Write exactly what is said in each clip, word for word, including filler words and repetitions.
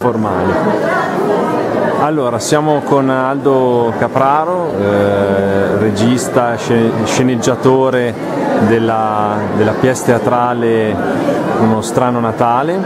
formali. Allora, siamo con Aldo Capraro, eh, regista, sceneggiatore della, della pièce teatrale Uno strano Natale,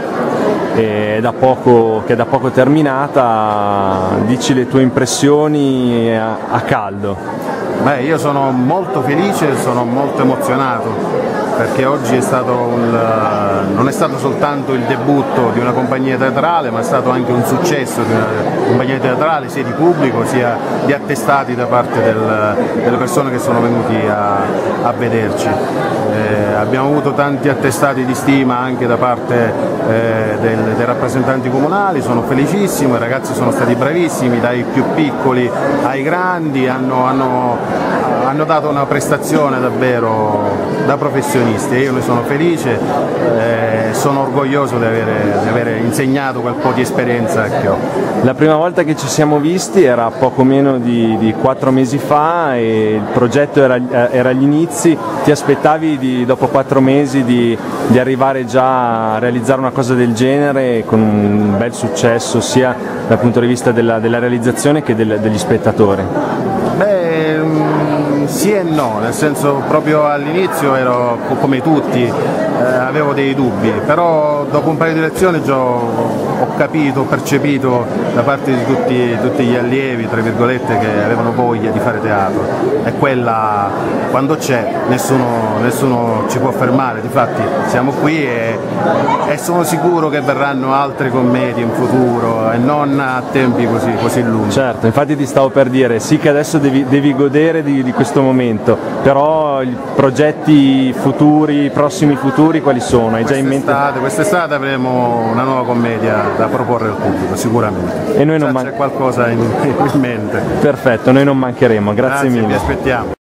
e è da poco, che è da poco terminata. Dici le tue impressioni a, a caldo. Beh, io sono molto felice, sono molto emozionato, perché oggi è stato un, non è stato soltanto il debutto di una compagnia teatrale, ma è stato anche un successo di una compagnia teatrale, sia di pubblico sia di attestati da parte del, delle persone che sono venuti a, a vederci. Eh, abbiamo avuto tanti attestati di stima anche da parte eh, del, dei rappresentanti comunali, sono felicissimo, i ragazzi sono stati bravissimi, dai più piccoli ai grandi, hanno, hanno, hanno dato una prestazione davvero da professionisti, e io ne sono felice, eh, sono orgoglioso di avere, di avere insegnato quel po' di esperienza che ho. La prima volta che ci siamo visti era poco meno di, di quattro mesi fa e il progetto era, era agli inizi. Ti aspettavi di, dopo quattro mesi di, di arrivare già a realizzare una cosa del genere con un bel successo sia dal punto di vista della, della realizzazione che del, degli spettatori? Beh, sì e no, nel senso proprio all'inizio ero come tutti, eh, avevo dei dubbi, però dopo un paio di lezioni già ho, ho capito, ho percepito da parte di tutti, tutti gli allievi, tra virgolette, che avevano voglia di fare teatro, e quella quando c'è nessuno, nessuno ci può fermare. Difatti siamo qui e, e sono sicuro che verranno altre commedie in futuro e non a tempi così, così lunghi. Certo, infatti ti stavo per dire, sì che adesso devi, devi godere di, di questo momento, però i progetti futuri, i prossimi futuri quali sono? Hai già in mente? Quest'estate avremo una nuova commedia da proporre al pubblico, sicuramente. E noi non c'è qualcosa in, in mente. Perfetto, noi non mancheremo, grazie, Grazie, mille. Vi aspettiamo.